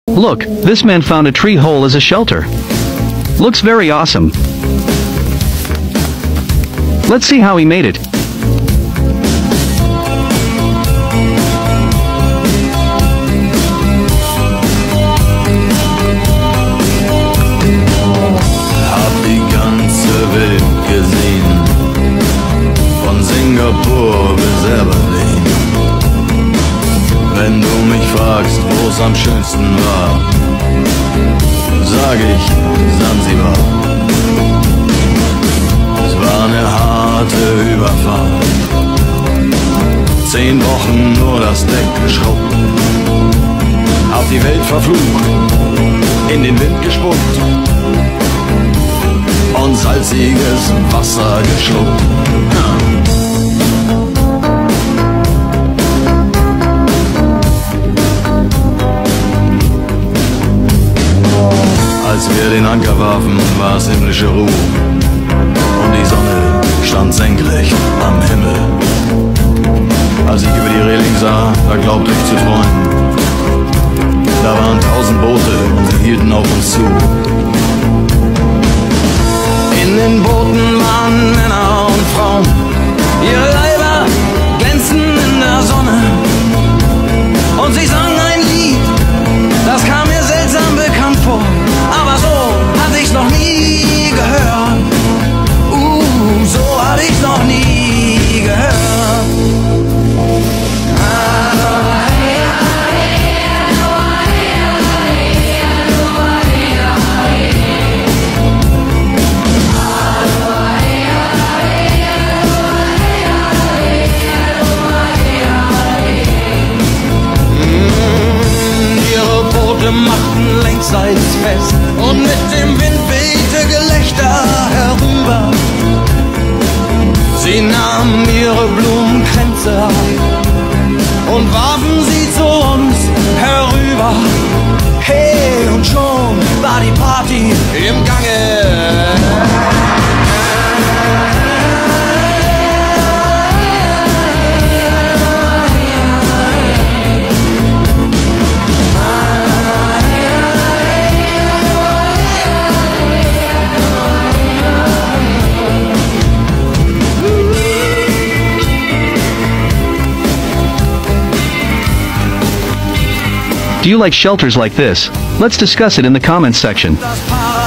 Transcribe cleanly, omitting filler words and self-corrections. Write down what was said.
Look, this man found a tree hole as a shelter. Looks very awesome. Let's see how he made it. Hab die ganze Welt gesehen, von Singapur bis Berlin. Wenn du mich fragst, wo es am schönsten war, sag ich Sansibar. Es war eine harte Überfahrt, 10 Wochen nur das Deck geschrubbt, hab die Welt verflucht, in den Wind gespuckt und salziges Wasser geschluckt. Als wir den Anker warfen, war es himmlische Ruhe und die Sonne stand senkrecht am Himmel. Als ich über die Reling sah, da glaubte ich zu träumen. Da waren 1000 Boote und sie hielten auf uns zu. In den Booten waren Männer und Frauen, ihre Leiber glänzten in der Sonne. Und sie sangen ein Lied, das kam mir seltsam bekannt vor, aber so hatte ich's noch nie gehört. So hatte ich's noch nie gehört. Machten längsseits fest und mit dem Wind wehte Gelächter herüber. Sie nahmen ihre Blumenkränze ab und warfen sie zu uns herüber. Hey, und schon war die Party im Gange. Do you like shelters like this? Let's discuss it in the comments section. Das